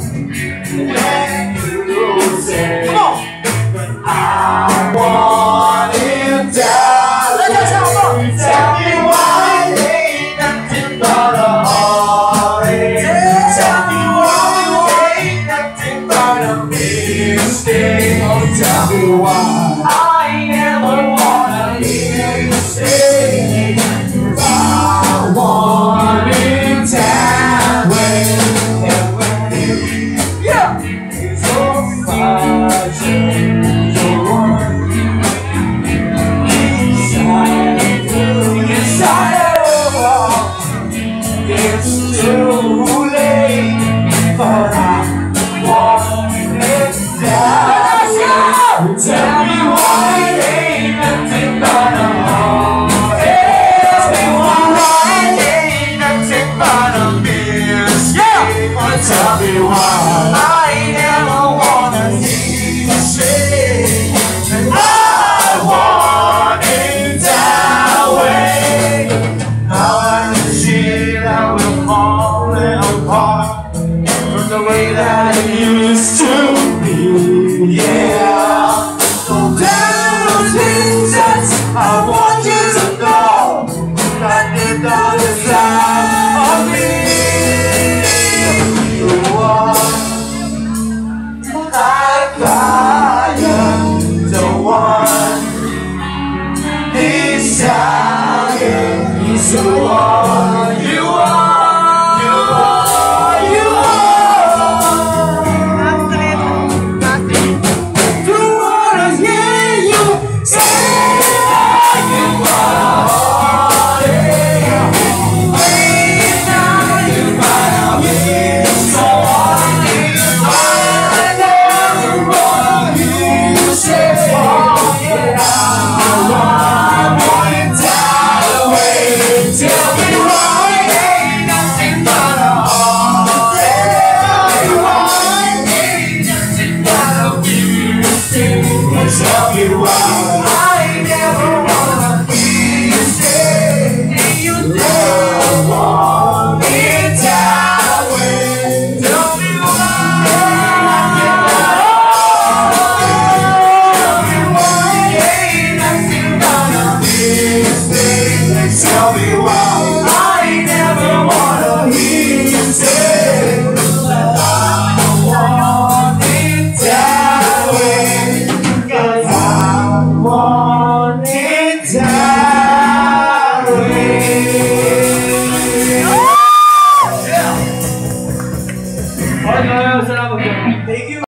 when you say, but I want it that way. Tell me why ain't nothing but a heartache. Tell me why ain't nothing but a mistake. Oh, tell me why I never wanna hear you say, I want it that way. And when it's so far, the one inside it's too late, but I want it that way. Tell me why ain't nothing but a heartache. Tell me why ain't nothing but a mistake. Tell me why I never wanna hear you say that I want it that way. Now I can see that we're falling apart from the way that it used to be. Yeah, so those things that I want you to know, that deep down inside of me, you are like fire, the one inside you. He's the one you are, you are, you are. To wanna hear you say you are heartache. Right now you might be so heartache. I never wanna hear you say, oh yeah, I want it that way. Tell me why ain't nothing but a heartache. Tell me why ain't nothing but a mistake. Tell me why I never wanna hear you say you never want it that way. Tell me why. Tell me why ain't nothing but a mistake. Tell me why I never wanna hear you say that I want it that way. 'Cause I want it that way. Thank you.